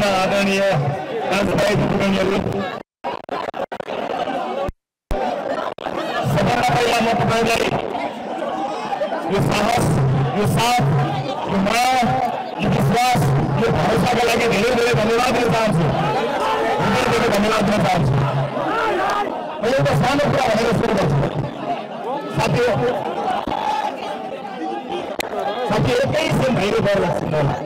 आदरणीय दाजुभाइ दिदीबहिनीहरू, सबभन्दा पहिला म तपाईलाई यो साहस, यो साथ, यो माया, यो विश्वास, यो भरोसाका लागि धेरै धेरै धन्यवाद दिन चाहन्छु। हृदयदेखि धन्यवाद दिन चाहन्छु। म एउटा सानो कुरा भनेर सुरु गर्छु। साथी एकैछिन धैर्य गरेर सुन्नुहोला।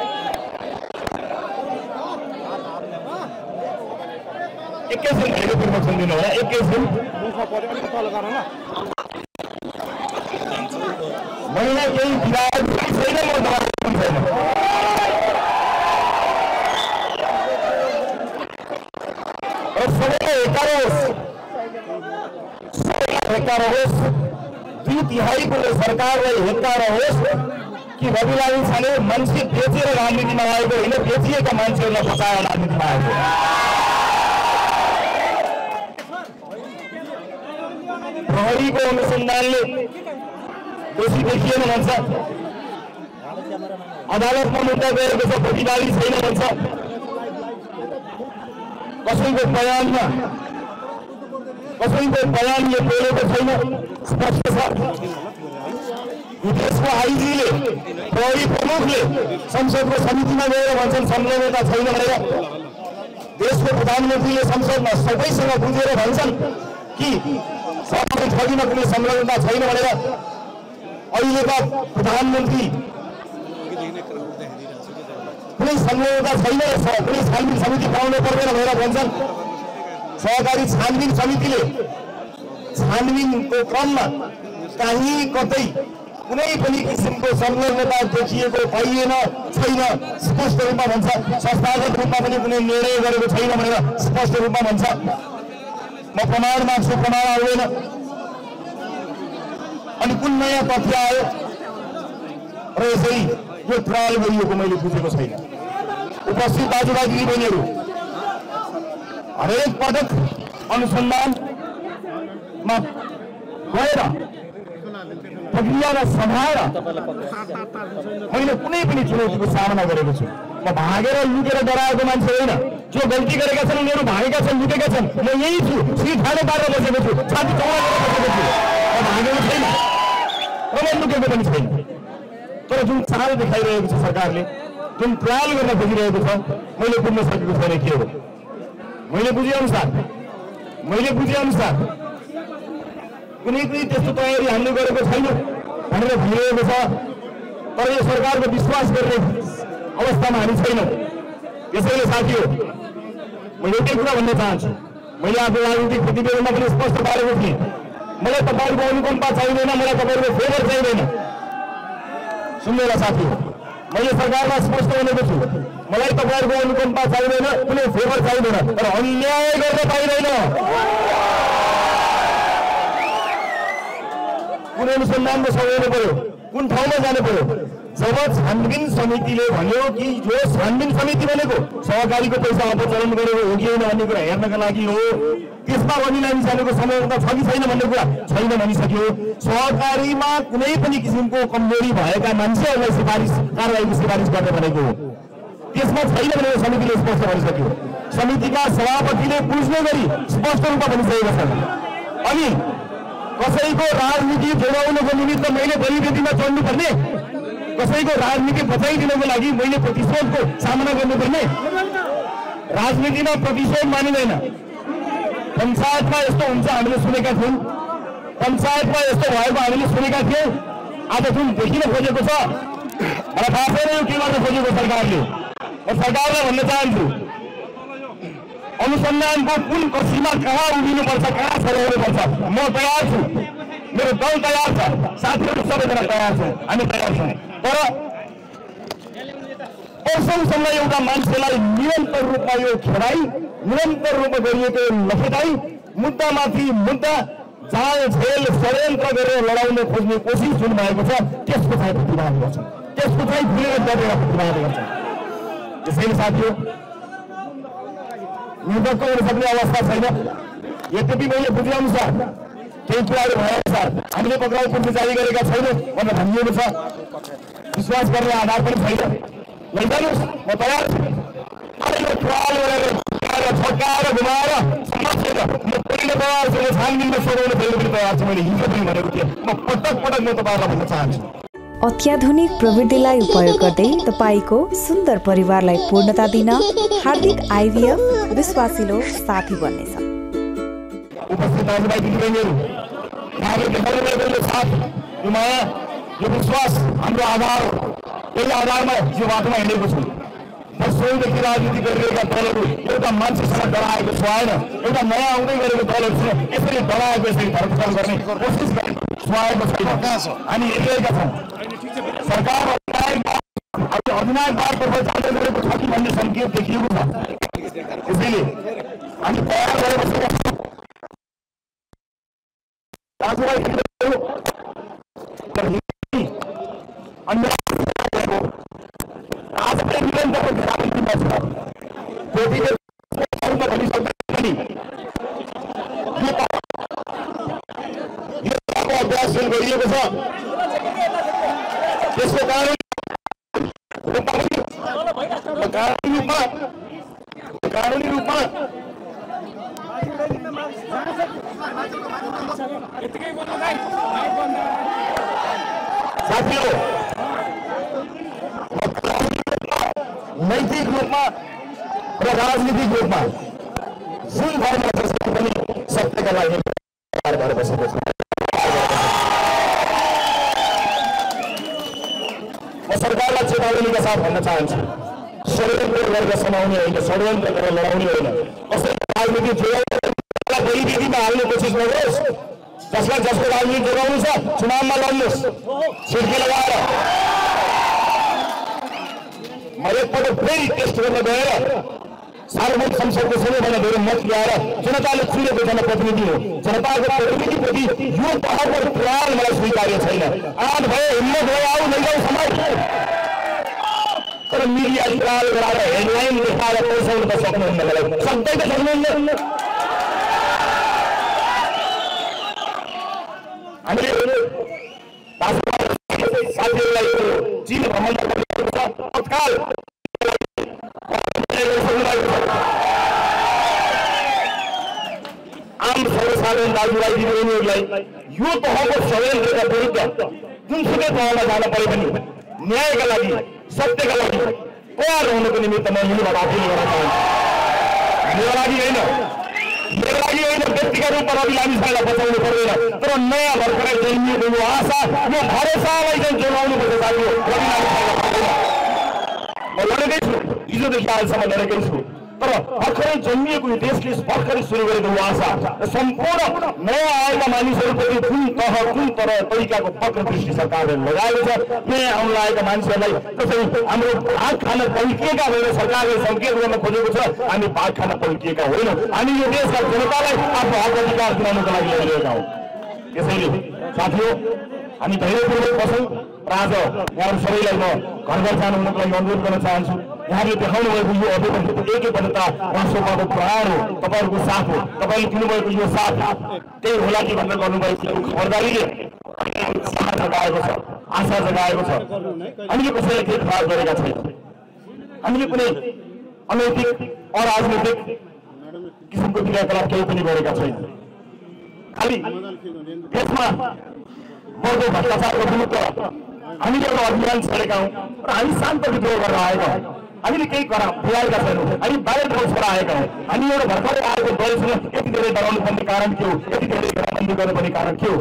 एकैछिन धैर्यपूर्वक सुनिदिनु होला। एकैछिन महिला केही विवाद छैन, म दबाब छैन। सबैले हेक्का रहोस्, 2/3 सरकारलाई हेक्का रहोस् कि रवि लामिछाने मान्छे बेचेर राजनीतिमा आएको होइन, बेचिएका मान्छेहरूलाई बचाएर राजनीतिमा आएको। प्रहरीको अनुसन्धानले दोषी देखिएन भन्छ, अदालतमा मुद्दा गएको छ, प्रतिवादी छैन भन्छ। कसैको बयानले बोलेको छैन, स्पष्ट छ। देशको आइजीले, प्रहरी प्रमुखले संसदको समितिमा गएर भन्छन् संलग्नता छैन भनेर। देशको प्रधानमन्त्रीले संसदमा सबैसँग बुझेर भन्छन् कि सरकारी ठगीमा कुनै संलग्नता छैन भनेर। अहिलेका प्रधानमन्त्री कुनै संलग्नता छैन, कुनै छानबिन समिति बनाउनु पर्दैन भनेर भन्छन्। सहकारी छानबिन समितिले छानबिनको क्रममा कहीँ कतै कुनै पनि किसिमको संलग्नता देखिएको पाइएन, छैन, स्पष्ट रूपमा भन्छ। संस्थागत रूपमा पनि कुनै निर्णय गरेको छैन भनेर स्पष्ट रूपमा भन्छ। म प्रमाण माग्छु, प्रमाण आउँदैन। अनि कुन नयाँ तथ्य आयो र यसरी यो ट्रायल गरिएको मैले बुझेको छैन। उपस्थित दाजुभाइ दिदीबहिनीहरू, हरेक पटक अनुसन्धानमा गएर प्रक्रियालाई सम्हालेर मैले कुनै पनि चुनौतीको सामना गरेको छु। म भागेर लुकेर डराएको मान्छे होइन। जो गल्ती गरेका छन् उनीहरू भागेका छन्, लुकेका छन्। म यही छु, सिट ठाडो पारेर बसेको छु, छाती चौडा गरेर बसेको छु। म भागेको छैन र म लुकेको पनि छैन। तर जुन चाल देखाइरहेको छ सरकारले, जुन ट्रायल गर्न खोजिरहेको छ, मैले बुझ्न सकेको छैन के हो। मैले बुझेअनुसार कुनै पनि त्यस्तो तयारी हामीले गरेको छैन भनेर भनिरहेको छ। तर यो सरकारको विश्वास गर्ने अवस्थामा हामी छैनौँ। यसैले साथीहरू, म एउटै कुरा भन्न चाहन्छु। मैले आफ्नो राजनीतिक प्रतिवेदनमा पनि स्पष्ट पारेको थिएँ, मलाई तपाईँहरूको अनुकम्पा चाहिँदैन, मलाई तपाईँहरूको फेभर चाहिँदैन। सुन्नुहोला साथीहरू, मैले सरकारमा स्पष्ट भनेको छु, मलाई तपाईँहरूको अनुकम्पा चाहिँदैन, कुनै फेभर चाहिँदैन, तर अन्याय गर्न पाइँदैन। कुन अनुसन्धानको समय पर्यो, कुन ठाउँमा जानु पर्यो। जब छानबिन समितिले भन्यो कि जो छानबिन समिति भनेको सहकारीको पैसा अपचलन गरेको हो कि होइन भन्ने कुरा हेर्नका लागि हो, त्यसमा रवि लामिछानेको संलग्नता छ कि छैन भन्ने कुरा छैन भनिसक्यो। सहकारीमा कुनै पनि किसिमको कमजोरी भएका मान्छेहरूलाई कारवाहीको सिफारिस गर्ने भनेको हो, त्यसमा छैन भनेर समितिले स्पष्ट गरिसक्यो। समितिका सभापतिले बुझ्ने गरी स्पष्ट रूपमा भनिसकेका छन्। अनि कसैको राजनीति जोगाउनको निमित्त मैले बलिवेदीमा चढ्नुपर्ने, कसैको राजनीति बचाइदिनको लागि मैले प्रतिशोधको सामना गर्नुपर्ने। राजनीतिमा प्रतिशोध मानिँदैन। पञ्चायतमा यस्तो हुन्छ हामीले सुनेका थियौँ, पञ्चायतमा यस्तो भएको हामीले सुनेका थियौँ। आज जुन देखिन खोजेको छ, मलाई थाहा छैन यो के गर्न खोजेको सरकारले। म सरकारलाई भन्न चाहन्छु, अनुसन्धानको कुन कक्षीमा कहाँ उभिनुपर्छ, कहाँ सराउनुपर्छ, म तयार छु, मेरो दल तयार छ, साथीहरू सबैजना तयार छौँ, हामी तयार छौँ। तर वर्षौँसम्म एउटा मान्छेलाई निरन्तर रूपमा यो खेलाइ, निरन्तर रूपमा गरिएको लखेटाइ, मुद्दामाथि मुद्दा, जाल झेल षड्यन्त्र गरेर लडाउन खोज्ने कोसिस जुन भएको छ, त्यसको चाहिँ प्रतिवाद गर्छ, त्यसको चाहिँ भुलेर गरेर प्रतिवाद गर्छ। त्यसैले साथीहरू, निर्धक्क हुन सक्ने अवस्था छैन। यद्यपि मैले बुझेअनुसार केही कुराहरू भएअनुसार हामीले पक्राउ पूर्ति जारी गरेका छैनौँ भनेर भनिएको छ। विश्वास गर्ने आधार पनि छैन। लैजानुहोस्, म तयार छु। ट्रायल गरेर छक्काएर घुमाएर समाजसेर म पहिलो तयारसँग छानबिनमा सोधाउन फेरि पनि तयार छु। मैले हिजो पनि भनेको थिएँ, म पटक पटक म तपाईँहरूलाई भन्न चाहन्छु। अत्याधुनिक प्रविधिलाई उपयोग गर्दै तपाईको सुन्दर परिवारलाई पूर्णता दिन हार्दिक आइभीएफ विश्वासिलो साथी बन्नेछ। उपस्थित दाजुभाइ दिदीबहिनीहरू, यहाँले देखाउनुभएको यो साथ, यो माया, यो विश्वास हाम्रो आधार हो। यही आधारमा यो बाटोमा हिँडेको छु। वर्षौँदेखि राजनीति गरिरहेका दलहरू एउटा मान्छेसँग डराएको सुहाएन, एउटा नयाँ आउँदै गरेको दलहरूसँग यसरी डराएको, यसरी धरपकड गर्ने कोसिस गरेको सुहाएको छैन। हामी हेरिरहेका छौँ सरकार अधिनायकवादतर्फ जाँदै गरेको छ कि भन्ने सङ्केत देखिएको छ। त्यसैले हामी तयार भएर बसेका छौँ। दाजुभाइ आज पनि निरन्तरको राजनीतिमा छ। त्यतिले भनिसक्दा पनि यो अभ्यास सुरु गरिएको छ। त्यसको कारण कानुनी रूपमा साथीहरू, नैतिक रूपमा र राजनीतिक रूपमा जुन धर्म जसले पनि सत्यका लागि तयार भएर बसेको छ। म सरकारलाई चेतावनीका साथ भन्न चाहन्छु, षड्यन्त्र गरेर समाउने होइन, षड्यन्त्र गरेर लडाउने होइन। कसैको राजनीति बलिदिदीमा हाल्ने कोसिस गर्नुहोस्। जसलाई जसको राजनीति जोगाउनु छ चुनावमा लड्नुहोस् छिड्की लगाएर। म एकपल्ट फेरि टेस्ट गर्न गएर सार्वजनिक संसदको सबैभन्दा धेरै मत ल्याएर जनताले चुनेको जनप्रतिनिधि हो। जनताको प्रतिनिधिप्रति यो तहको प्रण मलाई स्वीकार्य छैन। आँट भयो, हिम्मत भयो, आऊ नैजाऊ समाज। तर मिडिया ट्रायल गराएर हेडलाइन देखाएर पैसाउनु त सक्नुहुन्न, मलाई सक्दै त सक्नुहुन्न। हामीले साथीहरूलाई चिन भ्रमण गरिएको छ। तत्काल आम सर्वसाधारण दाजुभाइ दिदीबहिनीहरूलाई यो तहको षड्यन्त्रका विरुद्ध जुनसुकै तहमा जान परे पनि न्यायका लागि, सत्यका लागि तयार रहनुको निमित्त म यहीँबाट अपिल गर्न चाहन्छु। मेरो लागि होइन, व्यक्तिगत रूपमा रवि लामिछानेलाई बचाउनु पर्दैन, तर नयाँ भर्खरै जन्मिएको यो आशा, यो भरोसालाई चाहिँ जोगाउनुपर्छ साथी। रवि लामिछानेलाई म लडेकै छु, हिजोदेखि आजसम्म लडेकै छु। तर भर्खरै जन्मिएको यो देशले भर्खरै सुरु गरेको यो आशा सम्पूर्ण नयाँ आएका मानिसहरूप्रति कुन तरिकाको पक्र दृष्टि सरकारले लगाएको छ। नयाँ आउन लागेका मान्छेहरूलाई त्यसरी हाम्रो भाग खान पल्किएका होइन, सरकारले सङ्केत गर्न खोजेको छ हामी भाग खान पल्किएका होइनौँ। हामी यो देशका जनतालाई आफ्नो हक अधिकार दिलाउनको लागि लडिरहेका हौँ। त्यसैले साथीहरू, हामी धैर्यपूर्वक बसौँ र आज यहाँहरू सबैलाई म घर घर जानुको लागि अनुरोध गर्न चाहन्छु। यहाँले देखाउनु भएको यो एकबद्धता राष्ट्रको प्रहार हो, तपाईँहरूको साथ हो। तपाईँले दिनुभएको यो साथ त्यही होला कि भनेर गर्नुभएको खबरदारीले साथ जगाएको छ, आशा जगाएको छ। हामीले कसैलाई केही खराब गरेका छैनौँ। हामीले कुनै अनैतिक अराजनैतिक किसिमको क्रियाकलाप केही पनि गरेका छैनौँ। खालि देशमा बढ्दो भ्रष्टाचारको विरुद्ध हामीले एउटा अभियान छेडेका हौँ र हामी शान्त विद्रोह गरेर आएका हौँ। हामीले केही पुर्याएका छैनौँ, हामी बाहिर ड्रग्सबाट आएका हौँ। हामी एउटा भर्खरै आएको दलसँग यति धेरै डराउनु पर्ने कारण के हो, यति धेरै घरबन्दी गर्नुपर्ने कारण के हो?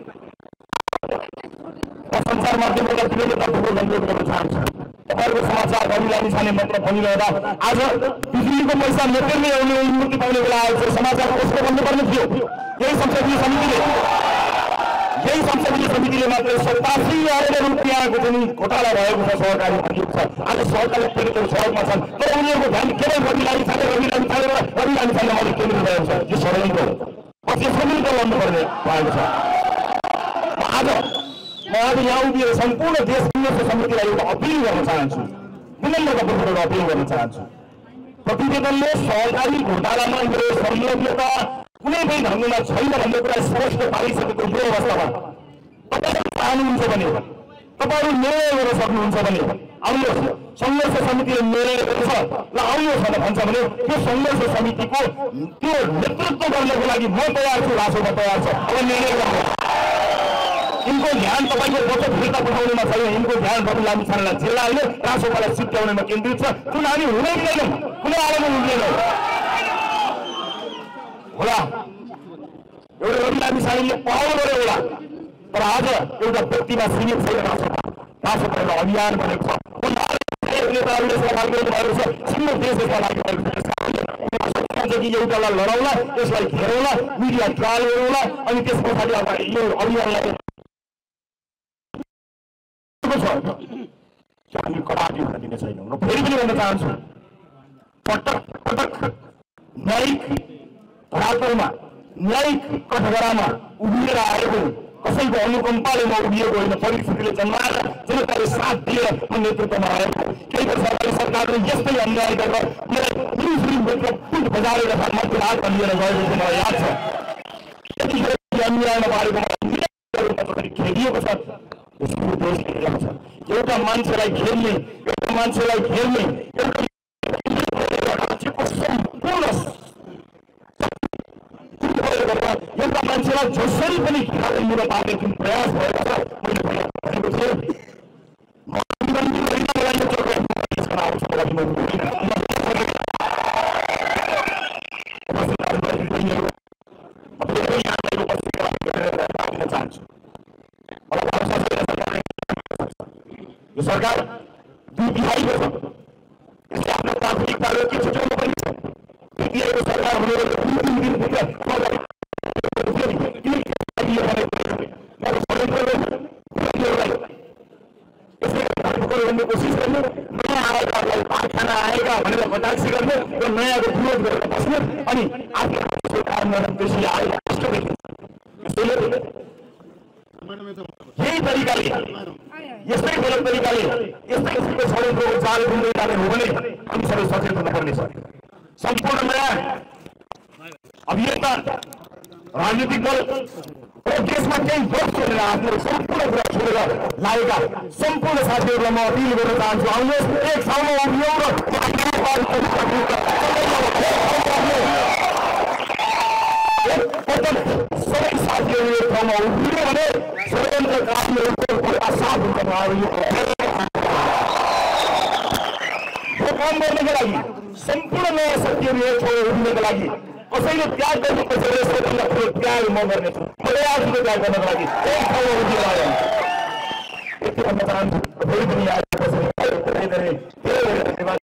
म सञ्चार माध्यमबाट अनुरोध गर्न चाहन्छु। तपाईँहरूको समाचार रवि लामिछाने मात्र भनिरहँदा आज बिजुलीको पैसा नतिर्ने आउने मुक्ति पाउने बेला आएको समाचार कसको भन्नुपर्ने थियो? यही संसदीय समितिले मात्र 87 अर्ब रुपियाँको जुन घोटाला भएको छ, सरकारी भएको छ। आज सरकारले पीडितहरू सडकमा छन्, तर उनीहरूको ध्यान केवल रवि लामिछाने मात्रै केन्द्रित भएको छ। यो षड्यन्त्र हो, पछि समिति लड्नुपर्ने भएको छ। म आज यहाँ उभिएर सम्पूर्ण देश समितिलाई एउटा अपिल गर्न चाहन्छु, विनम्रतापूर्वक एउटा अपिल गर्न चाहन्छु। प्रतिवेदनले सरकारी घोटालामा यो संलग्नता कुनै पनि ढङ्गमा छैन भन्ने कुरा स्पष्ट पारिसकेको यो अवस्थामा तपाईँ चाहनुहुन्छ भने तपाईहरु निर्णय गर्न सक्नुहुन्छ भने आउनुहोस्, संघर्ष समितिले निर्णय गर्छ ल आउनुहोस् भनेर भन्छ भने त्यो संघर्ष समितिको त्यो नेतृत्व गर्नको लागि म तयार छु, रासोपा तयार छ। अब निर्णय गर्नु, यिनको ध्यान तपाईँको बचत फिर्ता पठाउनेमा छैन, यिनको ध्यान रवि लामिछानेलाई जिल्ला होइन रासोपालाई सिद्ध्याउनेमा केन्द्रित छ। जुन हामी हुनै दिँदैनौँ, कुनै आवाजमा हुँदैनौँ होला। एउटा रवि लामिछानेले पहल गर्यो होला, तर आज एउटा व्यक्तिमा सीमित छैन रासोपा एउटा अभियान बनेको छ। नेताहरूले सहभागी गर्नुभएको छ, सिङ्गो देश यसमा लाग्नुभएको छ कि एउटालाई लडाउला, यसलाई घेरौला, मिडिया ट्रायल गरौला, अनि त्यस पछाडि अब यो अभियानलाई हामी कडाटी हुन दिने छैनौँ। र फेरि पनि भन्न चाहन्छु, पटक पटक न्यायिक धरातलमा न्यायिक कठघरामा उभिएर आएको कसैको अनुकम्पाले म उभिएको होइन, परिस्थितिले जन्माएर जनताले साथ दिएर म नेतृत्वमा आएको। केही वर्ष अगाडि सरकारले यस्तै अन्याय गरेर मलाई पुलिसभित्र पुट बजारेर मन्त्रीराज लिएर गएको थियो, मलाई याद छ। त्यतिखेर अन्यायमा पारेको खेदिएको छ। एउटा मान्छेलाई घेर्ने, एउटा मान्छेलाई घेर्ने, एउटा मान्छेलाई जसरी पनि खेलाउनु पार्ने जुन प्रयास भएको छ, मैले भनेको थिएँ चाहन्छु। यो सरकार दुई तिहाईको छ, यसले आफ्नो प्राथमिकताहरू के छुट्याउनु पनि छ। दुई तिहाईको सरकार हुने कोसिस गर्नु, नयाँ आएकाहरूलाई कारखाना आएका भनेर कटाक्ष गर्नु र नयाँको विरोध गरेर बस्नु, अनि आफ्नो सरकार त्यसले आएर कष्ट देखिन्छ। यही तरिकाले यस्तै गलत तरिकाले यस्तै किसिमको षड्यन्त्रको जाल बुन्दै जाने हो भने हामी सबै सचेत हुनुपर्नेछ। सम्पूर्ण नयाँ अभियन्ता राजनीतिक दल र देशमा केही दोष छोडेर आफ्नो सम्पूर्ण कुरा छोडेर लागेका सम्पूर्ण साथीहरूलाई म अपिल गर्न चाहन्छु, आउनुहोस् एक ठाउँमा उभियौँ र सबै साथीहरू एक ठाउँमा उभियो भने षड्यन्त्रकारीहरूको साथ हुन्छ। यो काम गर्नको लागि सम्पूर्ण नयाँ शक्तिहरू एक ठाउँमा उभिनको लागि कसैले त्याग गर्नुपर्छ, त्याग म गर्नेछु, प्रयास त्याग गर्नको लागि एक ठाउँमा उभिएर आयो। यति भन्न चाहन्छु। फेरि पनि